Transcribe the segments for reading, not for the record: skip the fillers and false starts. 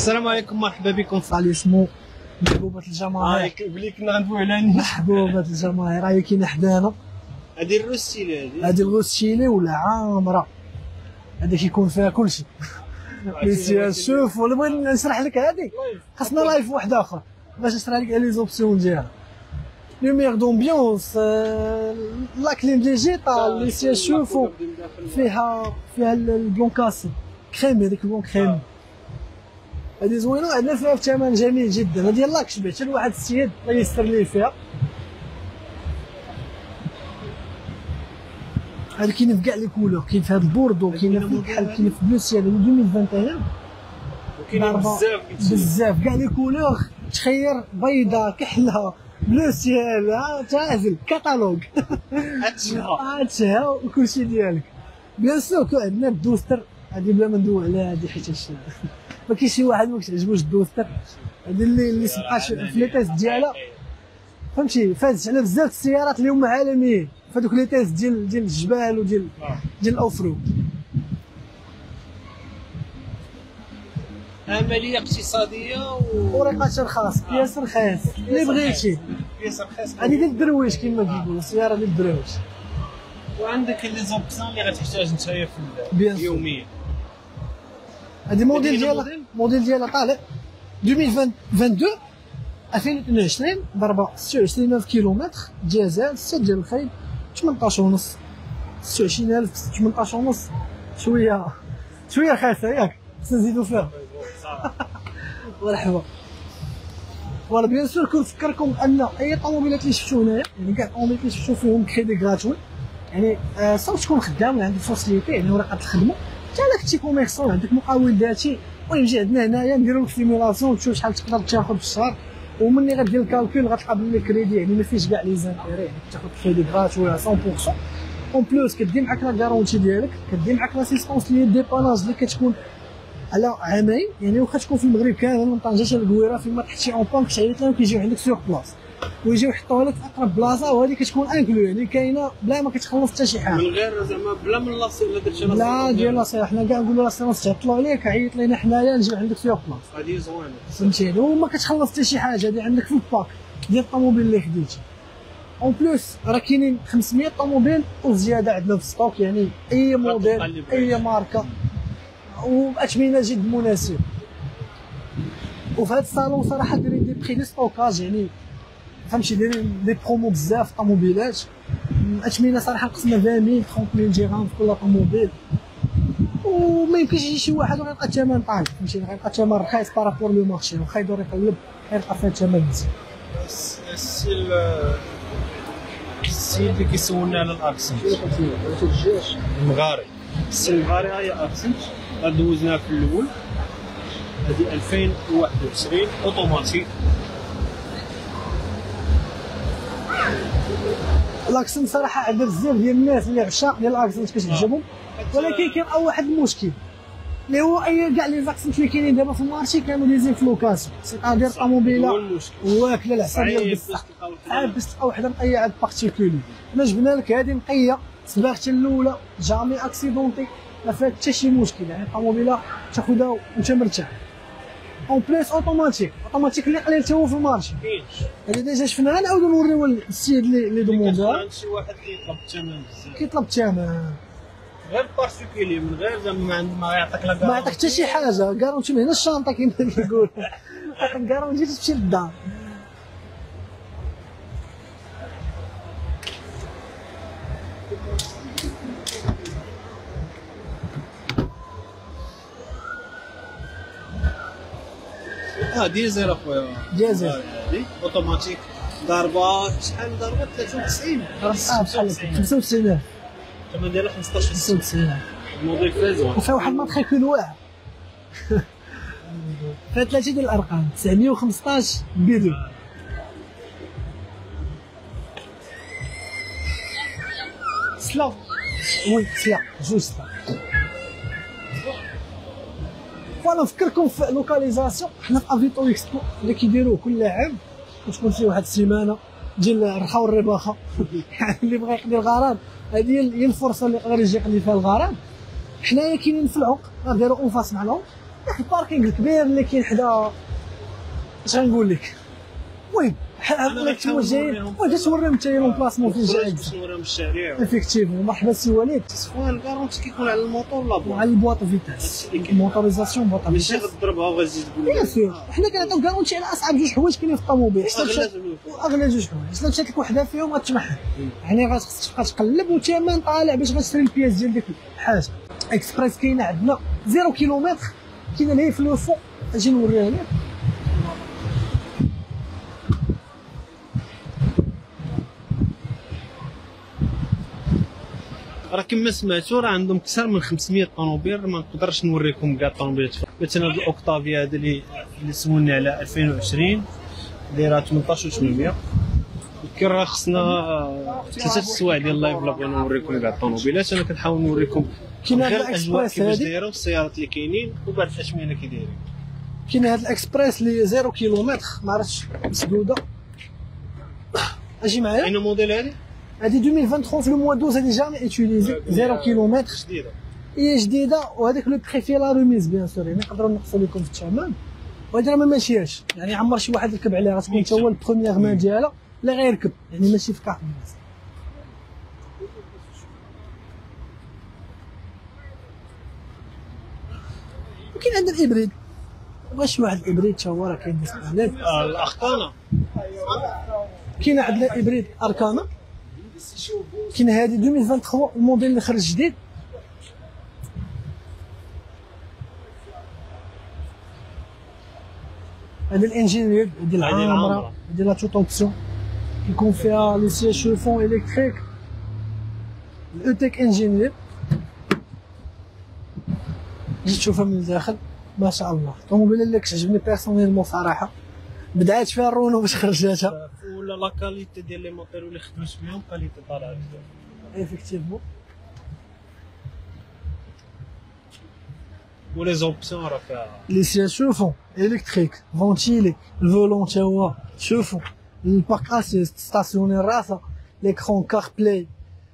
السلام عليكم، مرحبا بكم في اللي اسمه محبوبة الجماهير. بلي كنا غندويو على الناس. محبوبة الجماهير راهي كاينه حدانا. هادي الروستيلي هادي الغوستيلي ولا عامرة، هادي كيكون فيها كلشي. ميسيا شوف ولا بغيت نشرح لك هادي خاصنا لايف واحد اخر باش نشرح لك لي زوبسيون ديالها. لوميير دومبيونس، لا كليم ديجيتال، لي سياج شوفوا فيها البلون كاسي كريمي، هذيك البلون كريمي هادي زوينه. عندنا فيها بثمن جميل جدا. هادي يلاه كشبت لواحد السيد الله يسر ليه فيها. هادي كاينه في كاع لي كولور، كاين في هاد البوردو، كاينه في الكحل، كاينه في بلو سيال 2021 وكاينين بزاف كاع لي كولور. تخير بيضاء كحله بلو سيال تعزل كاتالوج هاتشها وكلشي ديالك. بيان سور كون عندنا الدوستر هادي بلا ما ندوي عليها هادي حيتاش ما كاينش شي واحد ما كتعجبوش الدوستر. هادي اللي سبقات في لي تيست ديالها فهمتي، فازت على بزاف السيارات اللي هما عالميين فهادوك لي تيست ديال الجبال وديال الاوفرود. عمليه اقتصاديه وريقاتها رخاص، بياس رخيص اللي بغيتي. بياس رخيص هادي ديال الدرويش كيما كيقولوا، السياره ديال الدرويش. وعندك لي زوبسيون اللي غتحتاج نتايا في يوميا. هادي الموديل ديالها طالع 2022 ضربه 26000 كيلومتر، ديزل 6 ديال الخيل 18 ونص. 26000 18 ونص شويه رخيصه ياك، خصنا نزيدو فيها. مرحبا. فوالا بيان سور كنفكركم ان اي طوموبيلات اللي شفتو هنايا، يعني كاع الطوموبيلات اللي شفتو فيهم كريدي غراتوي، يعني صافي تكون خدام وعندك سوسيتي يعني ورقه الخدمه، حتى الا كنتي كوميرسون عندك مقاول ذاتي ويجي عندنا هنايا نديرو لك سيميلاسيون تشوف شحال تقدر تاخذ في الشهر، ومني غدير الكالكول غتلقى بلي كريدي يعني ما فيش كاع لي زانتيري، يعني تاخذ كريدي غراتوي 100%. اون بلوس كدي معاك لا كارونتي ديالك، كدي معاك لاسيستونس اللي ديباناج اللي كتكون على عامين، يعني واخا تكون في المغرب كامل من طنجه حتى للكويره فيما تحتي اون بانك تعيط لهم كيجيو عندك سيغ بلاص ويجيو يحطوها لك في اقرب بلاصه، وهذه كتكون انكلو يعني كاينه بلا ما كتخلص حتى شي حاجه، من غير زعما بلا من لاصي ولا درتي لاصي لا ديال لاصي. حنا كاع نقولوا لاصي تعطلوا عليك عيط لينا حنايا نجيو عندك سيغ بلاص. هذه زوينه فهمتيني، وما كتخلص حتى شي حاجه، هذه عندك في الباك ديال الطوموبيل اللي خديتي. اون بلوس راه كاينين 500 طوموبيل وزياده عندنا في الستوك، يعني اي موديل اي ماركه وباثمنه جد مناسب. وفي هذا الصالون صراحه دايرين دي بري دي ستوكاج، يعني فهمتي دايرين دي برومو بزاف طوموبيلات، اثمنه صراحه قسمنا 20000 30000 درهم في كل طوموبيل، وما يمكنش يجي شي واحد ويلقى الثمن طايح، فهمتي غيلقى الثمن رخيص بارابور لو مارشي، واخا يدور يقلب غيلقى فيها الثمن مزيان. السيد اللي كيسولنا على الاكسنت المغاري، السي المغاري هي اكسنت دوزناها في الاول، هذه 2021 اوتوماتيك. الاكسنت صراحه عند بزاف ديال الناس اللي عشاق ديال الاكسنت كتعجبهم، ولكن كاين واحد المشكل اللي هو كاع لي زاكسنت اللي كاينين دابا في المارشي كانوا ديزين في لوكاسيون، سيتادير طوموبيله واكله العسل ديال بصح، عاد باش تلقى وحده نقيه عاد بارتيكولي. حنا جبنا لك هذه نقيه صباغتها الاولى جامي اكسيدونتي، ما فيها حتى شي مشكل، يعني الطوموبيله تاخذها وانت مرتاح. اون بليس اوتوماتيك اللي قليل حتى هو في المارشي، هذه ديجا شفناها نعاودو نوريوها للسيد اللي دوموندوها. شي واحد كيطلب الثمن بزاف، كيطلب الثمن غير بارتيكولي من غير زعما ما يعطيك لا ما يعطيك حتى شي حاجه، كارونتي من هنا الشانطه كيما كيقول عطيك كارونتي تمشي للدار. ديزل اخويا، ديزل هذه اوتوماتيك ضربه شحال ضربه 93 بحال 95000 الثمن ديالها 15 95000 الموضوع فازون، وفيها واحد الماتريكول واعر فيها 3 ديال الارقام 915 بيدو. سلا وي سلا جوج سلا. فوالا نفكركم في لوكاليزاسيون، حنا في افيتو اكسبو اللي كيديروه كل عام وتكون فيه واحد السيمانه ديال الرخاء والرباخه يعني اللي بغى يقضي الغرام هذه هي الفرصه اللي يقدر يجي يقضي فيها الغرام. حنايا كاينين في العمق غنديرو اونفاس مع العمق، الباركينغ الكبير اللي كاين حدا اش غنقول لك. المهم لك تما جايين وجا توريهم انت لومبلاسمون فين جاي باش نوريهم الشارع. افيكتيفمون. مرحبا سي وليد. سواء الكارونتي كيكون على الموطور لا على البواط فيتاس الموتوريزاسيون بواط ماشي فيتاس غتضربها وغتزيد تقول بيان سور. حنا كنعطيو كارونتي على اصعب جوج حوايج كاينين في الطوموبيل. واغلى جوج حوايج الا مشات لك وحده فيهم غتمحل، يعني غتخصك تبقى تقلب والثمن طالع باش غتشري البياس ديال ديك الحاجه. اكسبريس كاينه عندنا 0 كيلومتر، كاينه اللي هي في لو فون اجي نوريها لك. راه كما سمعتوا راه عندهم اكثر من 500 طوموبيل. ما نقدرش نوريكم كاع الطوموبيلات. مثلا الاوكتافيا هذا اللي سولني على 2020 دايره 18800. كي راه خصنا 3 السوايع ديال اللايف لا بغينا نوريكم كاع الطوموبيلات. انا كنحاول نوريكم كاين غير هذا الاجواء الاكسبريس كيفاش هذه، دايره والسيارات اللي كاينين وبعد الاشمنه كي دايرين. كاين هذا الاكسبريس اللي 0 كيلومتر ما عرفتش مسدوده. اجي معايا. اين موديل هذه؟ هذه 2023 في لو موا 12 هذه جامي ايتيليزي 0 كيلومتر جديده. هي جديده. وهذاك لو بري فيها لا روميز بيان سور، يعني نقدروا نقصوا لكم في الثمن. وهذه راه ما ماشياش، يعني عمر شي واحد ركب عليها غتكون حتى هو البروميير مان ديالها لا غيركب، يعني ماشي في كارت الناس. وكاين عندنا الابريد، بغا شي واحد الابريد حتى هو راه كاين ديسبونيبل. الاخطانه كاين عندنا ابريد اركانا، كاين هذه 2023 الموديل اللي خرج جديد. هذا الانجينير ديال العامره ديال لا توت اوبسيون كيكون فيها لي سياج شوفون الكتريك. الاوتيك انجينير جيت تشوفها من الداخل ما شاء الله. الطوموبيله اللي كتعجبني بيرسونيلمون صراحه، بدعات فيها الرونو باش خرجاتها. ولا لا كاليتي ديال لي موتور اللي خدمت بهم كاليتي طالعه بزاف. ايفيكتيفمون. ولي زوبسيون راه فيها لي سياج شوفون الكتريك فونتيلي، الفولون تا هو شوفون، البارك اسيست ستاسيوني راسا، ليكرون كار بلاي،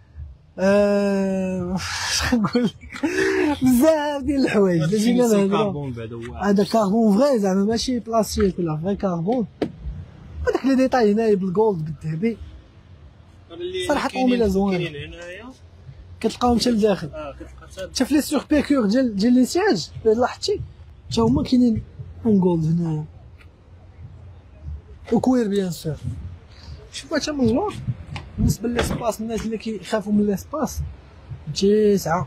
اش نقول لك بزاف ديال الحوايج اللي جينا كاربون بعدا هو هذا كاربون فغي زعما ماشي بلاستيك ولا فغي كاربون. هذاك لي ديتاي هنايا بالجولد بالذهبي صراحه طوموبيله زوينه. كاينين هنايا كتلقاهم حتى لداخل. كتلقى حتى في لي سور بيكور ديال لي سياج لاحظتي حتى هما كاينين اون جولد هنايا وكوير بيان سور. شوفوا حتى من اللور بالنسبه للاسباس، الناس اللي كيخافوا من الاسباس متسعه.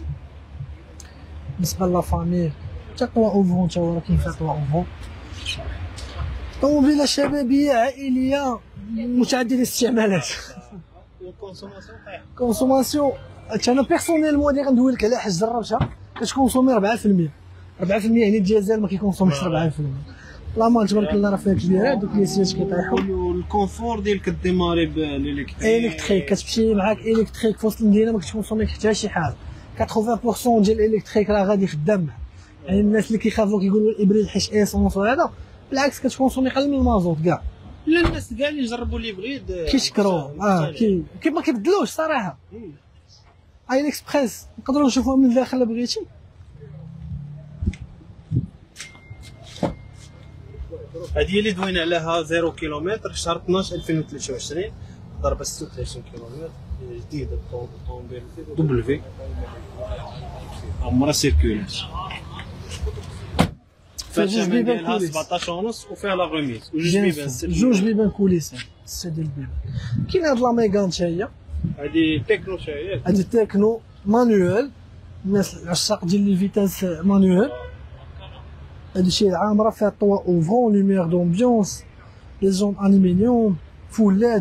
بالنسبه لا فامي حتى طوا اوفون تا هو راه كاين فيها طوا اوفون. طوموبيله شبابيه عائليه متعدده الاستعمالات. والكونسوماسيون طايحه. كونسوماسيون انا بيرسونيلمون اللي غندوي لك على حاجه جربتها كتكونسومي 4%. 4% يعني الديازل ما كيكونسوميش 4%. لا مان تبارك الله راه فيها كبيره، دوك لي سياج كيطيحوا. والكونفور ديال كديماري بالالكتريك كتمشي معاك الكتريك في وسط المدينه ما كتكونسومي حتى شي حاجه. 80% ديال الالكتريك راه غادي خدام معاه. يعني الناس اللي كيخافوا كيقولوا الابريد حيت ايسونس وهذا بالعكس كتكونسومي قل من المازوت كاع. لا الناس كاع اللي جربوا الابريد كيشكروا كيف ما كيبدلوش صراحه. اي اكسبريس نقدروا نشوفوها من الداخل بغيتي. هذه هي اللي دوينا عليها 0 كيلومتر شهر 12 2023 ضربه 36 كيلومتر جديده. الطوموبيل دبل في عمرها سيركولات فيها جوج بيبان كوليس 17 ونص وفيها لا غوميز جوج بيبان كوليس. السته ديال البيبان. كاين هاد لا ميغان حتى هي، هذه تكنو حتى هي، هادي تكنو مانويل. الناس العشاق ديال لي فيتاس مانويل. هادي شي عامره فيها طوا اوفرون لوميير دومبيونس لي زون الومنيوم فول لاد.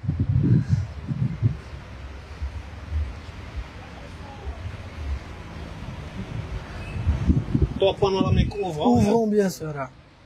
طوا بانوراميك اوفرون بيان سور.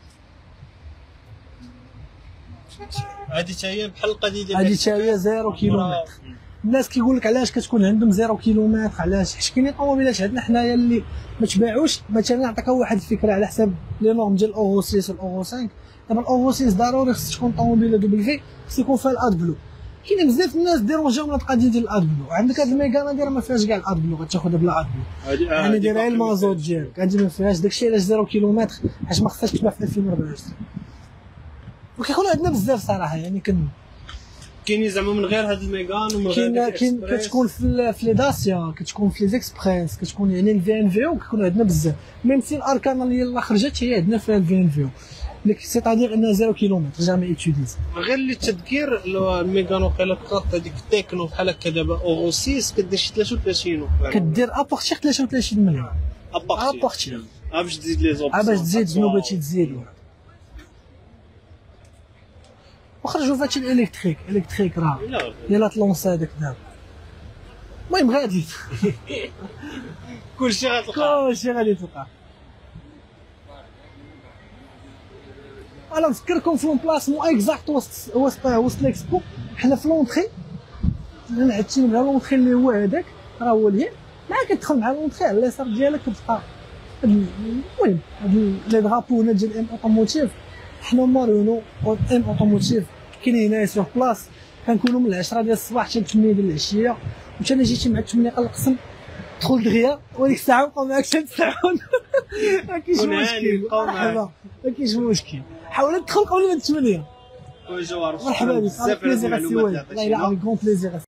هادي حتى هي بحال القضيه ديال هادي حتى هي 0 كيلومتر. الناس كيقول لك علاش كتكون عندهم 0 كيلومتر علاش؟ حيت كاينين طوموبيلات عندنا حنايا اللي ما تباعوش. مثلا نعطيك واحد الفكره على حسب لي نورم ديال الاورو 6 والاورو 5. دابا الاورو 6 ضروري خص تكون طوموبيله دوبل في، خص يكون فيها الاد بلو. كاين بزاف الناس ديرونجاو من القضيه ديال الاد بلو. عندك هاد الميغانا دايره ما فيهاش كاع الاد بلو، غتاخذها بلا اد بلو يعني دايره المازوت ديالك، هادي ما فيهاش. داكشي علاش 0 كيلومتر حيت ما خصهاش تباع في 2024. وكيكونوا عندنا بزاف صراحه يعني كاينين زعما من غير هاد الميغان ومن غير كاين كتكون في لي داسيا، كتكون في لي زيكسبريس، كتكون يعني الفي ان في او كيكونوا عندنا بزاف. ميم سي الاركانا اللي يلاه خرجت هي عندنا فيها الفي ان في او، لك سيتادير انها 0 كيلومتر جامي ايتوديز. غير للتذكير الميغان وقيلا كارت هذيك التكنو بحال هكا دابا اورو 6 كدير شي 33 كدير ابارتيغ 33 مليون ابارتيغ باش تزيد لي زوبسيون باش تزيد شنو بغيتي تزيد. وخرجوا فهادشي الالكتريك راه يلا تلونسا هذاك دابا. المهم غادي كلشي غادي تلقى. انا نفكركم في البلاصمون اكزاكت وسط ليكسبو. حنا في لونطري نعتي مع لونطري اللي هو هذاك راه هو اليمين، مع كتدخل مع لونطري على اليسار ديالك كتلقى المهم هاد لي درابو هنا ديال ام اوتوموتيف. حنا مارونو ام اوتوموتيف كاين هنا سيغ بلاص، كنكونوا من 10 ديال الصباح حتى 8 ديال العشيه. وانت الا جيتي مع 8 قلقسم دخل دغيا وديك الساعه بقاو معاك 3 ساعات ما كاينش مشكل. مرحبا ما كاينش مشكل، حاول تدخل قبل ما 8. مرحبا بك بزاف المعلومات اللي عطيتينا. الله يلعن كون بليزير.